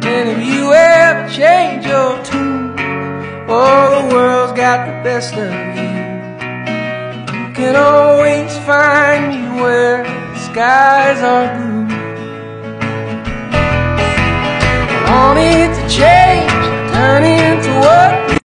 And if you ever change your tune, oh, the world's got the best of you. You can always find me where the skies are blue. I wanted to change